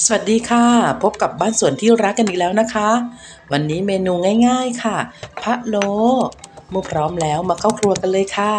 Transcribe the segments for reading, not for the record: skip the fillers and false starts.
สวัสดีค่ะพบกับบ้านสวนที่รักกันอีกแล้วนะคะวันนี้เมนูง่ายๆค่ะพะโล้เมื่อพร้อมแล้วมาเข้าครัวกันเลยค่ะ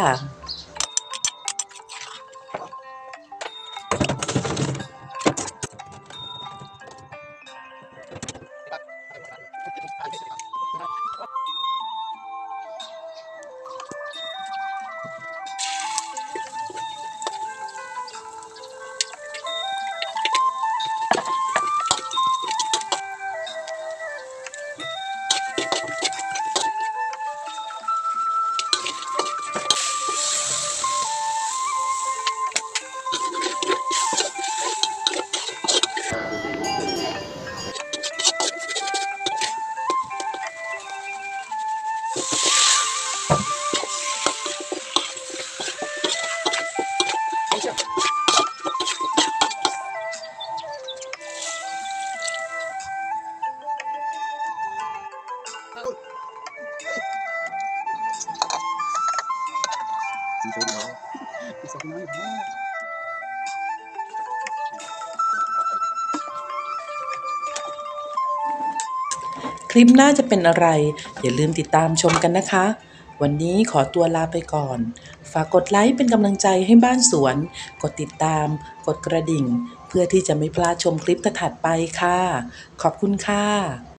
คลิปหน้าจะเป็นอะไรอย่าลืมติดตามชมกันนะคะวันนี้ขอตัวลาไปก่อนฝากกดไลค์เป็นกำลังใจให้บ้านสวนกดติดตามกดกระดิ่งเพื่อที่จะไม่พลาดชมคลิปถัดไปค่ะขอบคุณค่ะ